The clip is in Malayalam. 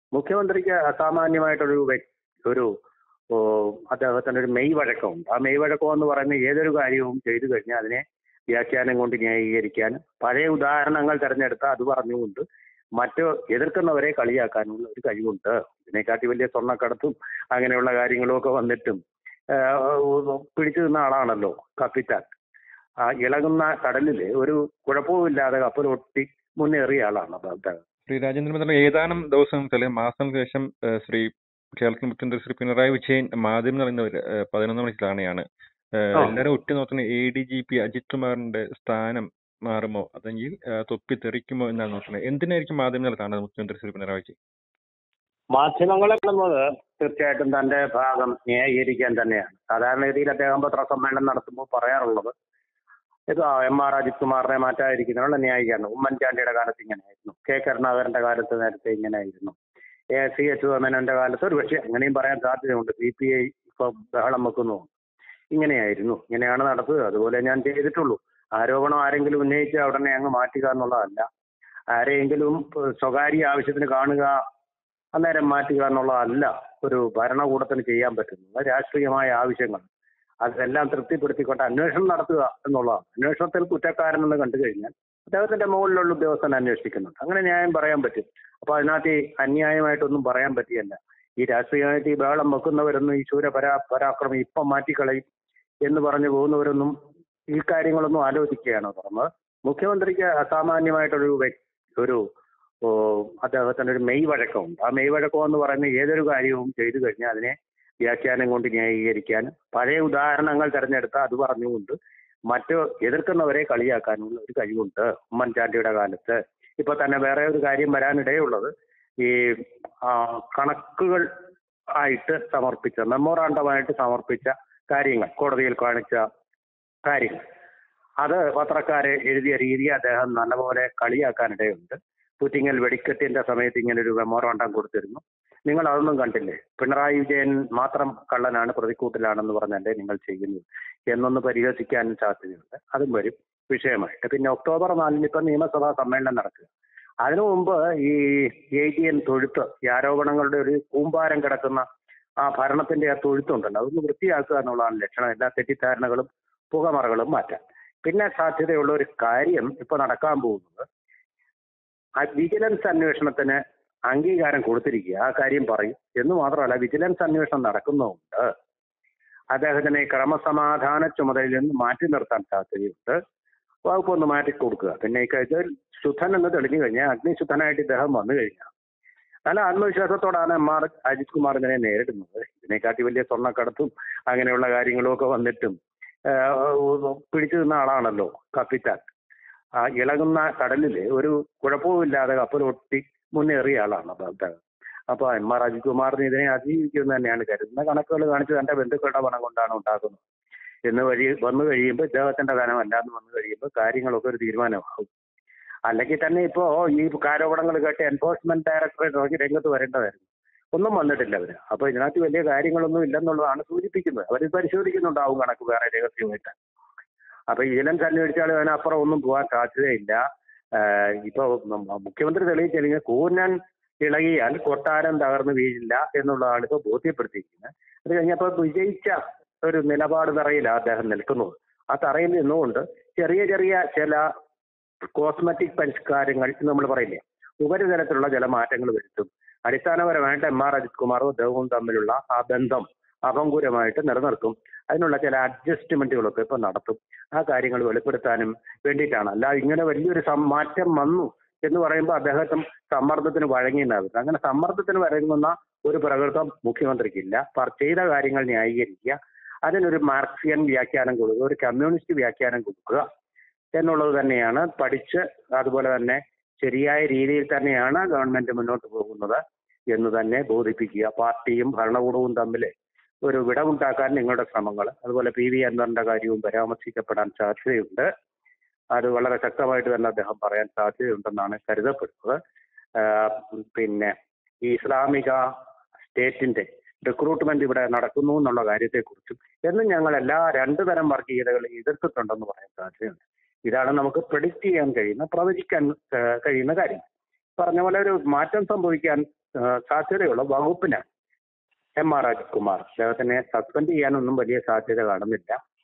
മുഖ്യമന്ത്രിക്ക് അസാമാന്യമായിട്ടൊരു ഒരു ഓ, അദ്ദേഹത്തിന് ഒരു മെയ് വഴക്കമുണ്ട്. ആ മെയ് വഴക്കം എന്ന് പറയുന്ന ഏതൊരു കാര്യവും ചെയ്തു കഴിഞ്ഞാൽ അതിനെ വ്യാഖ്യാനം കൊണ്ട് ന്യായീകരിക്കാൻ, പഴയ ഉദാഹരണങ്ങൾ തെരഞ്ഞെടുത്ത് അത് പറഞ്ഞുകൊണ്ട് മറ്റ് എതിർക്കുന്നവരെ കളിയാക്കാനുള്ള ഒരു കഴിവുണ്ട്. ഇതിനെക്കാട്ടി വലിയ സ്വർണ്ണക്കടത്തും അങ്ങനെയുള്ള കാര്യങ്ങളും ഒക്കെ വന്നിട്ടും പിടിച്ചു നിന്ന ആളാണല്ലോ കപ്പിത്താൻ. ആ ഇളകുന്ന കടലിൽ ഒരു കുഴപ്പവുമില്ലാതെ കപ്പലൊട്ടി മുന്നേറിയ ആളാണ് അദ്ദേഹം. ശ്രീ രാജേന്ദ്രൻ പറഞ്ഞ ഏതാനും ദിവസം ചില മാസങ്ങൾക്ക് ശേഷം ശ്രീ കേരളത്തിൽ മുഖ്യമന്ത്രി ശ്രീ പിണറായി വിജയൻ മാധ്യമം പറയുന്നവർ 11 മണി കാണുകയാണ്. എല്ലാവരും ഉറ്റുനോക്കുന്ന ADGP അജിത് കുമാറിന്റെ സ്ഥാനം മാറുമോ അല്ലെങ്കിൽ തൊപ്പി തെറിക്കുമോ എന്നാണ് നോക്കുന്നത്. എന്തിനായിരിക്കും മാധ്യമങ്ങൾ കാണുന്നത് മുഖ്യമന്ത്രി ശ്രീ പിണറായി വിജയൻ? മാധ്യമങ്ങളെ കാണുന്നത് തീർച്ചയായിട്ടും തന്റെ ഭാഗം ന്യായീകരിക്കാൻ തന്നെയാണ്. സാധാരണഗതിയിൽ അദ്ദേഹം പത്രസമ്മേളനം നടത്തുമ്പോൾ പറയാറുള്ളത് ഇത് MR അജിത് കുമാറിനെ മാറ്റാതിരിക്കുന്നതിനുള്ള ന്യായീകരണം. ഉമ്മൻചാണ്ടിയുടെ കാലത്ത് ഇങ്ങനെയായിരുന്നു, K കരുണാകരന്റെ കാലത്ത് നേരത്തെ ഇങ്ങനെയായിരുന്നു, CH മേനോന്റെ കാലത്ത് ഒരു പക്ഷേ അങ്ങനെയും പറയാൻ സാധ്യതയുണ്ട്. CPI ഇപ്പൊ ബഹളം വെക്കുന്നു, ഇങ്ങനെയാണ് നടത്തുക, അതുപോലെ ഞാൻ ചെയ്തിട്ടുള്ളൂ. ആരോപണം ആരെങ്കിലും ഉന്നയിച്ചാൽ ഉടനെ അങ്ങ് മാറ്റുക എന്നുള്ളതല്ല. ആരെയെങ്കിലും സ്വകാര്യ ആവശ്യത്തിന് കാണുക അന്നേരം മാറ്റുക എന്നുള്ളതല്ല ഒരു ഭരണകൂടത്തിന് ചെയ്യാൻ പറ്റുന്നത്. രാഷ്ട്രീയമായ ആവശ്യങ്ങൾ അതെല്ലാം തൃപ്തിപ്പെടുത്തിക്കൊണ്ട് അന്വേഷണം നടത്തുക എന്നുള്ളതാണ്. അന്വേഷണത്തിൽ കുറ്റക്കാരനെന്ന് കണ്ടു കഴിഞ്ഞാൽ അദ്ദേഹത്തിന്റെ മുകളിലുള്ള ഉദ്യോഗസ്ഥൻ അന്വേഷിക്കുന്നുണ്ട്. അങ്ങനെ ന്യായം പറയാൻ പറ്റും. അപ്പൊ അതിനകത്ത് അന്യായമായിട്ടൊന്നും പറയാൻ പറ്റിയല്ല. ഈ രാഷ്ട്രീയമായിട്ട് ഈ ബഹളം വെക്കുന്നവരൊന്നും ഈ പരാക്രമം ഇപ്പം മാറ്റിക്കളയും എന്ന് പറഞ്ഞു പോകുന്നവരൊന്നും ഈ കാര്യങ്ങളൊന്നും ആലോചിക്കുകയാണോ തുറന്നത്? മുഖ്യമന്ത്രിക്ക് അസാമാന്യമായിട്ടൊരു ഒരു അദ്ദേഹത്തിന് ഒരു മെയ് വഴക്കമുണ്ട്. ആ മെയ് വഴക്കം എന്ന് പറയുന്ന ഏതൊരു കാര്യവും ചെയ്തു കഴിഞ്ഞാൽ അതിനെ വ്യാഖ്യാനം കൊണ്ട് ന്യായീകരിക്കാൻ, പഴയ ഉദാഹരണങ്ങൾ തെരഞ്ഞെടുത്ത് അത് പറഞ്ഞുകൊണ്ട് മറ്റ് എതിർക്കുന്നവരെ കളിയാക്കാനുള്ള ഒരു കഴിവുണ്ട്. ഉമ്മൻചാണ്ടിയുടെ കാലത്ത് ഇപ്പൊ തന്നെ വേറെ ഒരു കാര്യം വരാനിടയുള്ളത്, ഈ കണക്കുകൾ ആയിട്ട് സമർപ്പിച്ച മെമ്മോറാണ്ടമായിട്ട് സമർപ്പിച്ച കാര്യങ്ങൾ, കോടതിയിൽ കാണിച്ച കാര്യങ്ങൾ, അത് പത്രക്കാരെ എഴുതിയ രീതി അദ്ദേഹം നല്ലപോലെ കളിയാക്കാനിടയുണ്ട്. പുറ്റിങ്ങൽ വെടിക്കെട്ടിന്റെ സമയത്ത് ഇങ്ങനെ ഒരു മെമ്മോറാണ്ടം കൊടുത്തിരുന്നു, നിങ്ങൾ അതൊന്നും കണ്ടില്ലേ, പിണറായി വിജയൻ മാത്രം കള്ളനാണ്, പ്രതിക്കൂട്ടിലാണെന്ന് പറഞ്ഞല്ലേ നിങ്ങൾ ചെയ്യുന്നത് എന്നൊന്ന് പരിഹസിക്കാനും സാധ്യതയുണ്ട്. അതും വരും വിഷയമായിട്ട്. പിന്നെ ഒക്ടോബർ 4 ഇപ്പം നിയമസഭാ സമ്മേളനം നടക്കുക. അതിനു മുമ്പ് ഈ AGN തൊഴുത്ത്, ഈ ആരോപണങ്ങളുടെ ഒരു കൂമ്പാരം കിടക്കുന്ന ആ ഭരണത്തിന്റെ ആ തൊഴുത്തുണ്ടല്ലോ, അതൊന്ന് വൃത്തിയാക്കുക എന്നുള്ളതാണ് ലക്ഷണം. എല്ലാ തെറ്റിദ്ധാരണകളും പുകമറകളും മാറ്റാൻ. പിന്നെ സാധ്യതയുള്ള ഒരു കാര്യം ഇപ്പൊ നടക്കാൻ പോകുന്നത്, ആ വിജിലൻസ് അന്വേഷണത്തിന് അംഗീകാരം കൊടുത്തിരിക്കുക, ആ കാര്യം പറയും എന്ന് മാത്രമല്ല, വിജിലൻസ് അന്വേഷണം നടക്കുന്നതുകൊണ്ട് അദ്ദേഹത്തിനെ ക്രമസമാധാന ചുമതലയിൽ നിന്ന് മാറ്റി നിർത്താൻ സാധ്യതയുണ്ട്. വകുപ്പ് ഒന്ന് മാറ്റി കൊടുക്കുക. പിന്നെ ഇക്കാര്യത്തിൽ ശുദ്ധൻ എന്ന് തെളിഞ്ഞു കഴിഞ്ഞാൽ, അഗ്നിശുദ്ധനായിട്ട് ഇദ്ദേഹം വന്നു കഴിഞ്ഞാൽ നല്ല ആത്മവിശ്വാസത്തോടാണ് അജിത് കുമാർ ഇതിനെ നേരിടുന്നത്. ഇതിനെക്കാട്ടി വലിയ സ്വർണ്ണക്കടത്തും അങ്ങനെയുള്ള കാര്യങ്ങളും ഒക്കെ വന്നിട്ടും പിടിച്ചു നിന്ന ആളാണല്ലോ കപ്പിത്താൻ. ആ ഇളകുന്ന കടലിൽ ഒരു കുഴപ്പവുമില്ലാതെ കപ്പലൊട്ടി മുന്നേറിയ ആളാണ് അദ്ദേഹം. അപ്പൊ MR അജിത് കുമാറിന് ഇതിനെ അതിജീവിക്കുമെന്ന് തന്നെയാണ് കരുതുന്നത്. കണക്കുകൾ കാണിച്ച് തന്റെ ബന്ധുക്കളുടെ പണം കൊണ്ടാണ് ഉണ്ടാക്കുന്നത് എന്ന് വന്നു കഴിയുമ്പോൾ, ഇദ്ദേഹത്തിന്റെ ധനമല്ല എന്ന് വന്നു കഴിയുമ്പോൾ കാര്യങ്ങളൊക്കെ ഒരു തീരുമാനമാകും. അല്ലെങ്കിൽ തന്നെ ഇപ്പോ ഈ ആരോപണങ്ങൾ കേട്ട് എൻഫോഴ്സ്മെന്റ് ഡയറക്ടറേറ്റ് രംഗത്ത് വരേണ്ടതായിരുന്നു. ഒന്നും വന്നിട്ടില്ല അവര്. അപ്പൊ ഇതിനകത്ത് വലിയ കാര്യങ്ങളൊന്നും ഇല്ലെന്നുള്ളതാണ് സൂചിപ്പിക്കുന്നത്. അവർ പരിശോധിക്കുന്നുണ്ടാവും കണക്ക് വേറെ രഹസ്യമായിട്ട്. അപ്പൊ വിജിലൻസ് അന്വേഷിച്ചാൽ അതിനപ്പുറം ഒന്നും പോകാൻ സാധ്യതയില്ല. ഇപ്പൊ മുഖ്യമന്ത്രി തെളിയിച്ചെങ്കിൽ കൂനൻ ഇളകിയാൽ കൊട്ടാരം തകർന്നു വീഴില്ല എന്നുള്ളതാണ് ഇപ്പൊ ബോധ്യപ്പെടുത്തിയിരിക്കുന്നത്. അത് കഴിഞ്ഞപ്പോൾ വിജയിച്ച ഒരു നിലപാട് തറയിലാണ് അദ്ദേഹം നിൽക്കുന്നത്. ആ തറയിൽ നിന്നുകൊണ്ട് ചെറിയ ചെറിയ ചില കോസ്മെറ്റിക് പരിഷ്കാരങ്ങൾ നമ്മൾ പറയില്ലേ, ഉപരിതലത്തിലുള്ള ചില മാറ്റങ്ങൾ വരുത്തും. അടിസ്ഥാനപരമായിട്ട് MR അജിത് കുമാറും അദ്ദേഹവും തമ്മിലുള്ള ആ ബന്ധം അഭംഗുരമായിട്ട് നിലനിർത്തും. അതിനുള്ള ചില അഡ്ജസ്റ്റ്മെന്റുകളൊക്കെ ഇപ്പൊ നടത്തും. ആ കാര്യങ്ങൾ വെളിപ്പെടുത്താനും വേണ്ടിയിട്ടാണ്. അല്ല ഇങ്ങനെ വലിയൊരു മാറ്റം വന്നു എന്ന് പറയുമ്പോൾ അദ്ദേഹത്തിന് സമ്മർദ്ദത്തിന് വഴങ്ങിയെന്നാകും. അങ്ങനെ സമ്മർദ്ദത്തിന് വഴങ്ങുന്ന ഒരു പ്രകൃതം മുഖ്യമന്ത്രിക്കില്ല. ചെയ്ത കാര്യങ്ങൾ ന്യായീകരിക്കുക, അതിനൊരു മാർക്സിയൻ വ്യാഖ്യാനം കൊടുക്കുക, ഒരു കമ്മ്യൂണിസ്റ്റ് വ്യാഖ്യാനം കൊടുക്കുക എന്നുള്ളത് തന്നെയാണ്. പഠിച്ച് അതുപോലെ തന്നെ ശരിയായ രീതിയിൽ തന്നെയാണ് ഗവൺമെന്റ് മുന്നോട്ട് പോകുന്നത് എന്ന് തന്നെ ബോധിപ്പിക്കുക. പാർട്ടിയും ഭരണകൂടവും തമ്മിൽ ഒരു വിടവുണ്ടാക്കാൻ നിങ്ങളുടെ ശ്രമങ്ങൾ, അതുപോലെ PV അൻവറിന്റെ കാര്യവും പരാമർശിക്കപ്പെടാൻ സാധ്യതയുണ്ട്. അത് വളരെ ശക്തമായിട്ട് തന്നെ അദ്ദേഹം പറയാൻ സാധ്യതയുണ്ടെന്നാണ് കരുതപ്പെടുന്നത്. പിന്നെ ഈ ഇസ്ലാമിക സ്റ്റേറ്റിന്റെ റിക്രൂട്ട്മെന്റ് ഇവിടെ നടക്കുന്നു എന്നുള്ള കാര്യത്തെക്കുറിച്ചും എന്നും ഞങ്ങൾ എല്ലാ 2 തരം വർഗീയതകളെ എതിർത്തിട്ടുണ്ടെന്ന് പറയാൻ സാധ്യതയുണ്ട്. ഇതാണ് നമുക്ക് പ്രഡിക്റ്റ് ചെയ്യാൻ കഴിയുന്ന, പ്രവചിക്കാൻ കഴിയുന്ന കാര്യം. പറഞ്ഞ പോലെ ഒരു മാറ്റം സംഭവിക്കാൻ സാധ്യതയുള്ള വകുപ്പിന് എം ആർ അജിത് കുമാർ അദ്ദേഹത്തിനെ സസ്പെൻഡ് ചെയ്യാനൊന്നും വലിയ സാധ്യത കാണുന്നില്ല.